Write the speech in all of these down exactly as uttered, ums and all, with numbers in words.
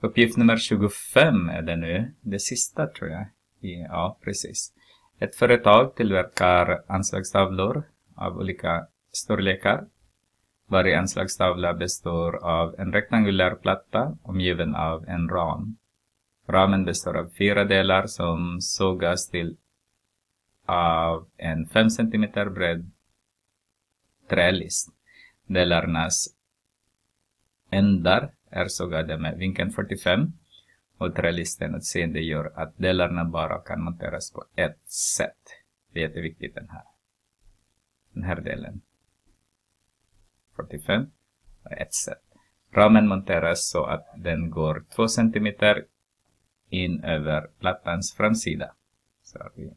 Uppgift nummer tjugofem är det nu. Det sista tror jag. Ja, precis. Ett företag tillverkar anslagstavlor av olika storlekar. Varje anslagstavla består av en rektangulär platta omgiven av en ram. Ramen består av fyra delar som sågas till av en fem centimeter bred trälist. Delarnas ändar är sågade med vinkeln fyrtiofem och trälisten utseende gör att delarna bara kan monteras på ett sätt. Det är jätteviktigt den här. Den här delen. fyrtiofem på ett sätt. Ramen monteras så att den går två centimeter in över plattans framsida. Så har vi.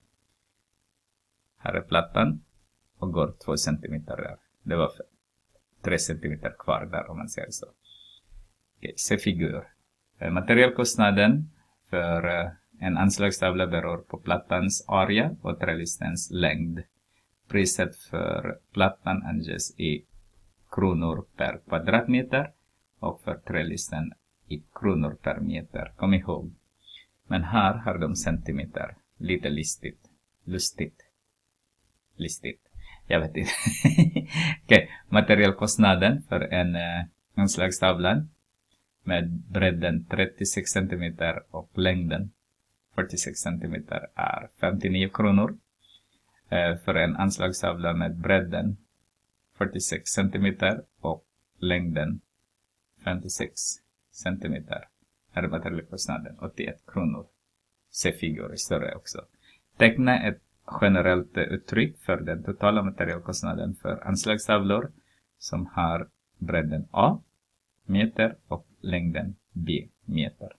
Här är plattan och går två centimeter där. Det var tre centimeter kvar där om man säger så. Okej, se figur. Materialkostnaden för en anslagstavla beror på plattans area och trälistens längd. Priset för plattan anges i kronor per kvadratmeter och för trälisten i kronor per meter. Kom ihåg. Men här har de centimeter. Lite listigt. Lustigt. Listigt. Jag vet inte. Okej. Okay. Materialkostnaden för en eh, anslagstavla med bredden trettiosex centimeter och längden fyrtiosex centimeter är femtionio kronor. Eh, för en anslagstavla med bredden fyrtiosex centimeter och längden femtiosex centimeter är materialkostnaden åttioett kronor. Se figur större också. Teckna ett generellt uttryck för den totala materialkostnaden för anslagstavlor som har bredden A meter och längden B meter.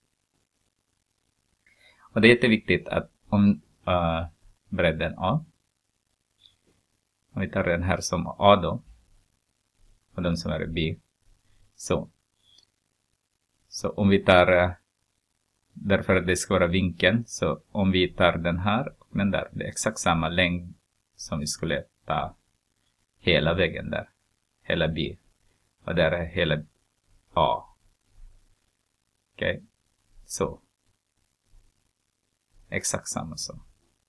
Och det är jätteviktigt att om uh, bredden A, om vi tar den här som A då och den som är B, så så om vi tar uh, därför att det ska vara vinkeln, så om vi tar den här och den där, det är exakt samma längd som vi skulle ta hela vägen där, hela B, och där är hela A. Okej, okay. Så exakt samma så.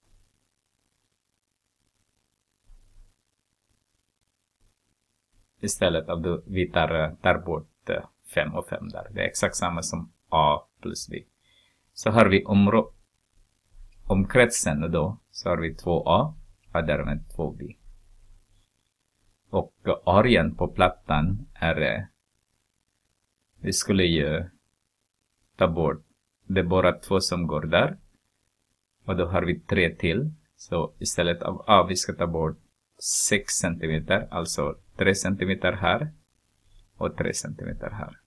Istället av vi tar, tar bort fem och fem där. Det är exakt samma som A plus B. Så har vi områ omkretsen då, så har vi två A och därmed två B. Och arean på plattan är, vi skulle ju ta bort, det är bara två som går där. Och då har vi tre till. Så istället av A vi ska ta bort sex centimeter, alltså tre centimeter här och tre centimeter här.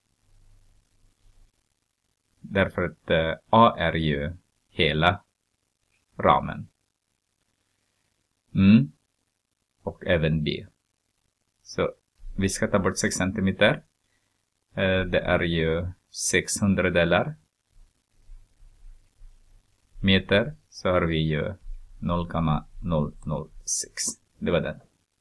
Därför att uh, A är ju hela ramen. Mm. Och även B. Så vi ska ta bort sex centimeter. Uh, det är ju sexhundra delar. Meter så har vi ju noll komma noll noll sex. Det var den.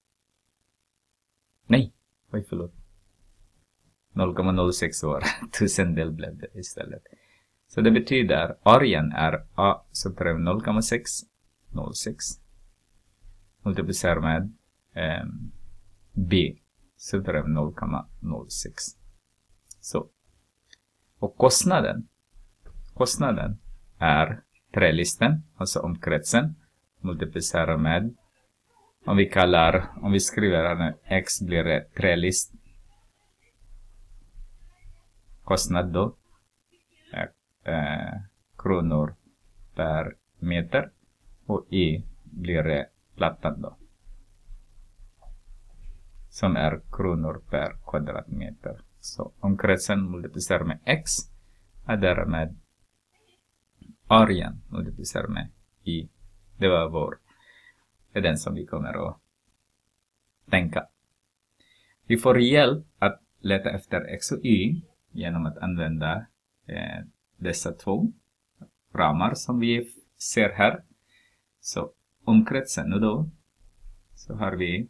Nej, oj förlåt. noll komma noll sex år. Tusendel blev det istället. Så det betyder arean är A subtraherar noll komma sex noll sex multiplicerar med eh, B subtraherar noll komma noll sex. Så. Och kostnaden. Kostnaden är trälisten, alltså omkretsen, multiplicerar med, om vi kallar, om vi skriver här nu, X blir det trälist. Kostnad då är eh, kronor per meter och Y blir det plattan då, som är kronor per kvadratmeter. Så omkretsen multiplicerar med X är därmed arean multiplicerar med Y. Det var vår, det är den som vi kommer att tänka. Vi får hjälp att leta efter X och Y genom att använda eh, dessa två ramar som vi ser här. Så omkretsen och då så har vi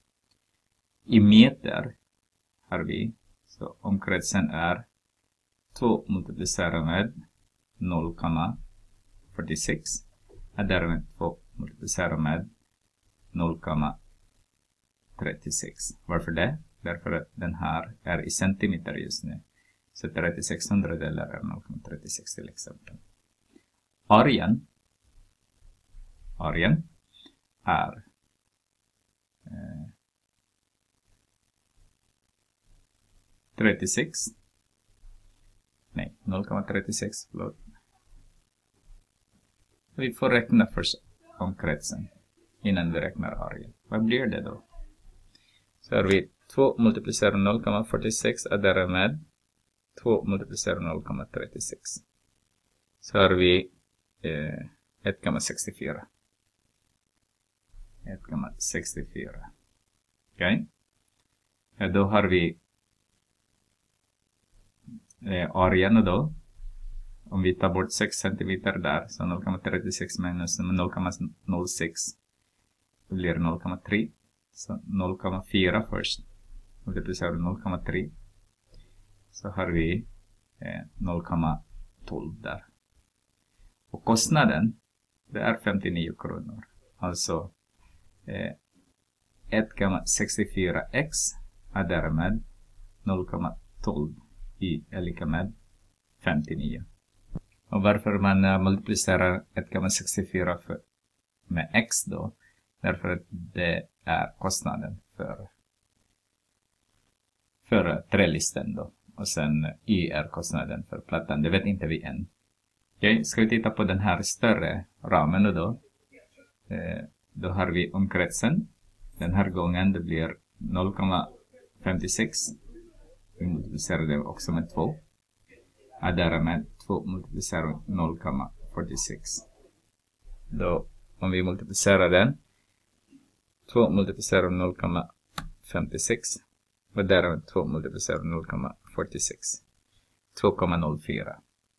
i meter har vi, så omkretsen är två multiplicerat med noll komma fyrtiosex är därmed två multiplicerat med noll komma trettiosex. Varför det? Därför att den här är i centimeter just nu. Så trettiosex hundradelar är noll komma trettiosex till exempel. Arean, arean är eh, trettiosex. Nej, noll komma trettiosex. Förlåt. Vi får räkna först omkretsen innan vi räknar arean. Vad blir det då? Så har vi två multiplicerat noll komma fyrtiosex är därmed två multiplicerat noll komma trettiosex. Så har vi eh, ett komma sextiofyra. ett komma sextiofyra. Okej. Okay. Då har vi eh, arean då. Om vi tar bort sex centimeter där, så noll komma trettiosex minus noll komma noll sex, det blir noll komma tre. Så noll komma fyra först. Multiplicerar noll komma tre. Så har vi eh, noll komma tolv där. Och kostnaden, det är femtionio kronor. Alltså eh, ett komma sextiofyra x är därmed noll komma tolv y är lika med femtionio. Och varför man uh, multiplicerar ett komma sextiofyra för, med x då? Därför att det är kostnaden för, för uh, trälisten då. Och sen uh, y är kostnaden för plattan. Det vet inte vi än. Okej, okay, ska vi titta på den här större ramen då? Eh, då har vi omkretsen. Den här gången det blir noll komma femtiosex. Vi multiplicerar det också med två. Är därmed två multiplicerar noll komma fyrtiosex. Då, om vi multiplicerar den. två multiplicerar noll komma femtiosex. Och därmed två multiplicerar noll komma fyrtiosex. två komma noll fyra.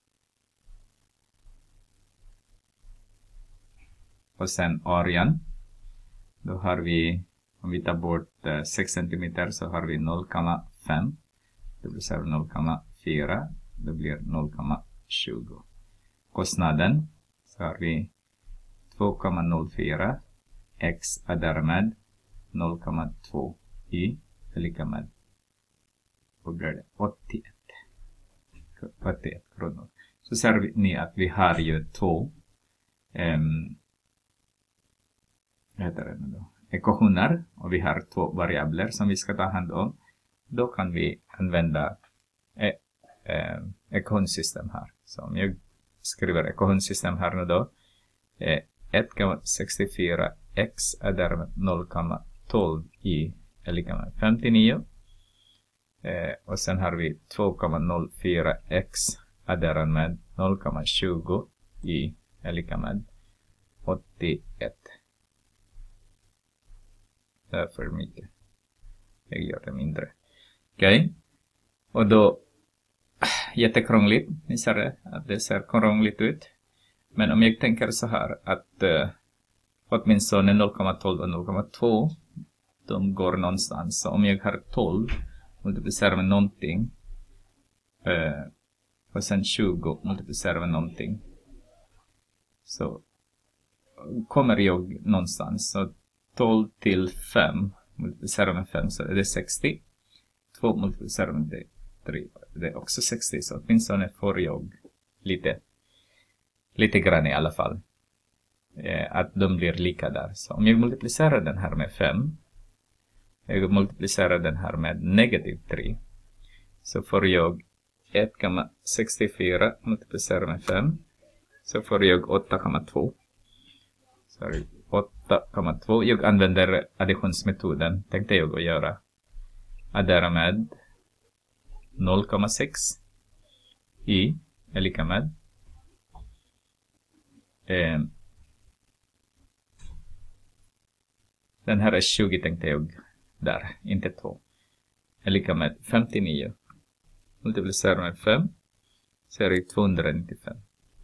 Och sen arean. Då har vi, om vi tar bort eh, sex centimeter så har vi noll komma fem. Det blir noll komma fyra. Det blir noll komma tjugo. Kostnaden så har vi två komma noll fyra. X är därmed noll komma två y är lika med, vad blir det? åttioett. åttioett kronor. Så ser ni att vi har ju två um, vad heter det nu då? ekvationer och vi har två variabler som vi ska ta hand om. Då kan vi använda eh, eh, ekvationssystem här. Så om jag skriver ekvationssystem här nu då. Eh, ett komma sextiofyra x är därmed noll komma tolv y är lika med femtionio. Eh, och sen har vi två komma noll fyra x är därmed noll komma tjugo y är lika med åttioett. Det är för mycket. Jag gör det mindre. Okej. Okay. Och då jättekrångligt. Ni ser det, att det ser krångligt ut. Men om jag tänker så här att uh, åtminstone noll komma tolv och noll komma två de går någonstans. Så om jag har tolv multiplicerar med någonting uh, och sen tjugo multiplicerar med någonting så kommer jag någonstans. Så tolv till fem multiplicerar med fem så är det sextio. två multiplicerar med det, tre, det är också sextio. Så åtminstone får jag lite lite grann i alla fall eh, att de blir lika där. Så om jag multiplicerar den här med fem, jag multiplicerar den här med negativ tre, så får jag ett komma sextiofyra multiplicerar med fem, så får jag åtta komma två. Sorry, åtta komma två. Jag använder additionsmetoden, tänkte jag att göra. Addera med noll komma sex y är lika med eh, den här är tjugo tänkte jag där, inte två. Är lika med femtionio. Multiplicerar med fem så är det tvåhundranittiofem.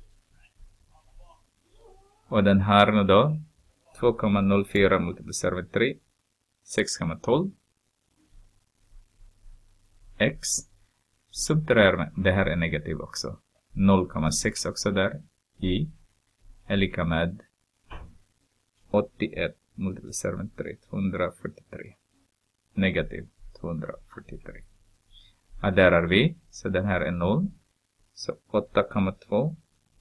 Och den här nu då, två komma noll fyra multiplicerar med tre, sex komma tolv. X. Subtraherar med, det här är negativ också. noll komma sex också där. Y är lika med åttioett multiplicerat med tre, tvåhundrafyrtiotre. Negativ tvåhundrafyrtiotre. Adderar vi, så den här är noll. Så åtta komma två.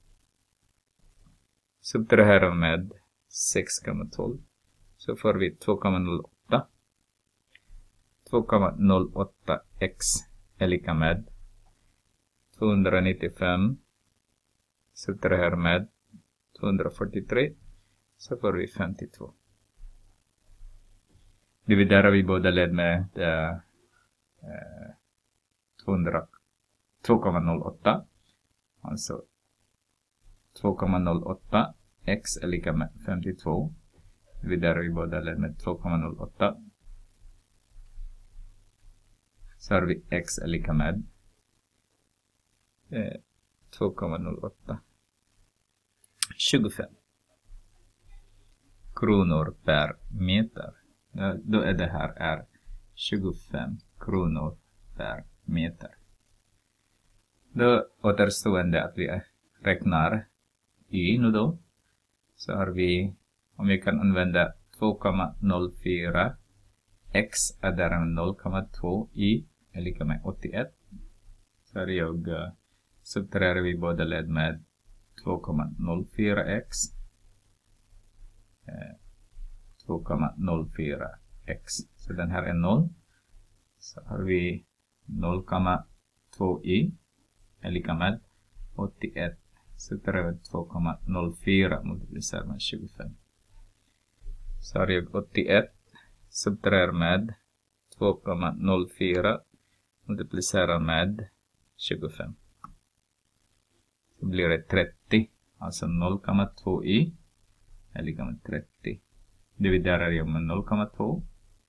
Subtraherar med sex komma tolv. Så får vi två komma noll åtta. två komma noll åtta x är lika med tvåhundranittiofem. Subtraherar med tvåhundrafyrtiotre. Så får vi femtiotvå. Dividerar vi båda led med eh, två komma noll åtta. Alltså två komma noll åtta x är lika med femtiotvå. Dividerar vi båda led med två komma noll åtta. Så har vi x är lika med eh, två komma noll åtta. tjugofem kronor per meter. Då är det här är tjugofem kronor per meter. Då återstående att vi räknar y nu då. Så har vi, om vi kan använda två komma noll fyra x är där noll komma två y är lika med åttioett. Så har jag uh, subtraherar vi båda led med två komma noll fyra x. Eh, två komma noll fyra x. Så den här är noll. Så har vi noll komma två y är lika med åttioett. Subtraherar vi två komma noll fyra multiplicerat med tjugofem. Så har jag åttioett. Subtraherar med två komma noll fyra multiplicerar med tjugofem. Så blir det trettio. Alltså noll komma två y är lika med trettio. Dividerar jag med noll komma två.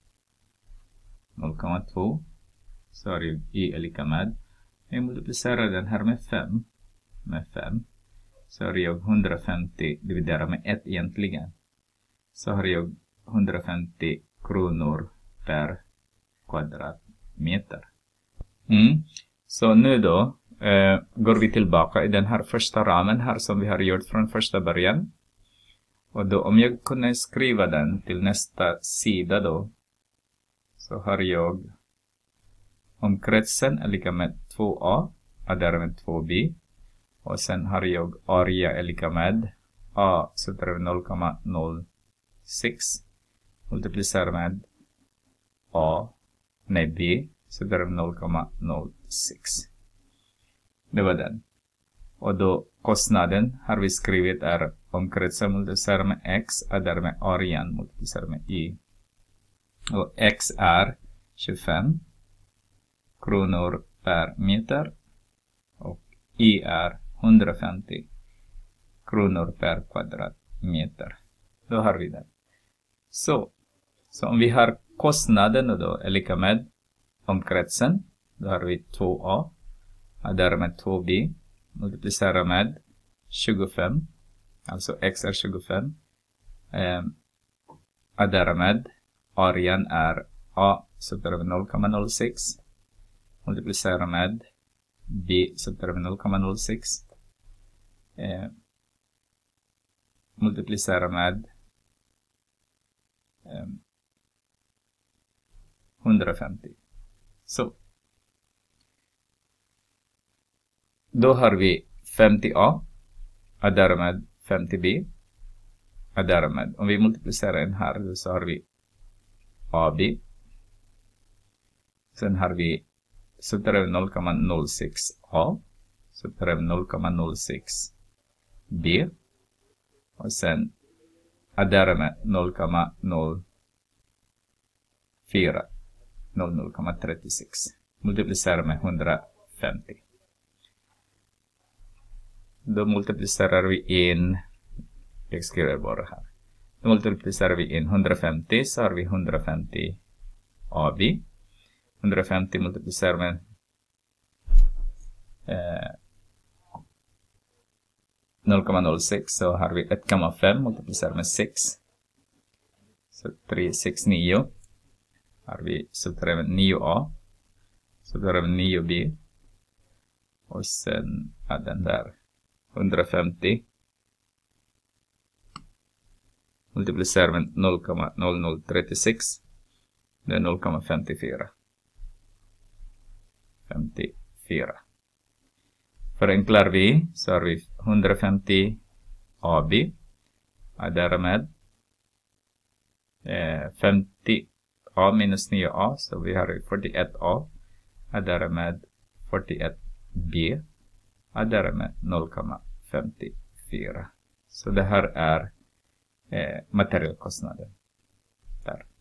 noll komma två. Så har jag y är lika med. Jag multiplicerar den här med fem. Med fem. Så har jag hundrafemtio dividerat med ett egentligen. Så har jag hundrafemtio kronor per kvadratmeter. Mm. Så nu då eh, går vi tillbaka i den här första ramen här som vi har gjort från första början. Och då om jag kunde skriva den till nästa sida då. Så har jag omkretsen är lika med två a. Adderar med två b. Och sen har jag area är lika med a. Så där är noll komma noll sex. Multiplicerar med a. Nej b. Så där är noll komma noll sex. Det var den. Och då kostnaden har vi skrivit är omkretsen multiplicerar med x. Adderar med arean multiplicerar med y. Och x är tjugofem kronor per meter. Och y är hundrafemtio kronor per kvadratmeter. Då har vi den. Så, så om vi har kostnaden då är lika med omkretsen. Då har vi två a. Adderar med två b. Multiplicerar med tjugofem. Alltså x är tjugofem. Eh, adderar med arean är a. Så där är noll komma noll sex. Multiplicerar med b. Så där är noll komma noll sex. Eh, multiplicerar med eh, hundrafemtio. Så. Då har vi femtio a. Adderar med femtio b. Adderar med. Om vi multiplicerar den här så har vi ab. Sen har vi så tar vi noll komma noll sex a. Så tar vi noll komma noll sex b. Och sen adderar med noll komma noll fyra. noll komma trettiosex. Multiplicerar med hundrafemtio. Då multiplicerar vi in. Jag skriver bara här. Då multiplicerar vi in hundrafemtio. Så har vi hundrafemtio ab. hundrafemtio multiplicerar med eh, noll komma noll sex. Så har vi ett komma fem multiplicerar med sex. Så tre sex nio. Har vi så tar vi nio a. Så tar vi nio b. Och sen är den där hundrafemtio. Multiplicerar med noll komma noll noll tre sex. Det är noll komma femtiofyra. femtiofyra. Förenklar vi så har vi hundrafemtio A B. Är därmed eh, femtio A minus nio A. Så vi har fyrtioett A. Är därmed fyrtioett B. Är därmed noll komma femtiofyra. Så det här är eh, materialkostnaden. Där.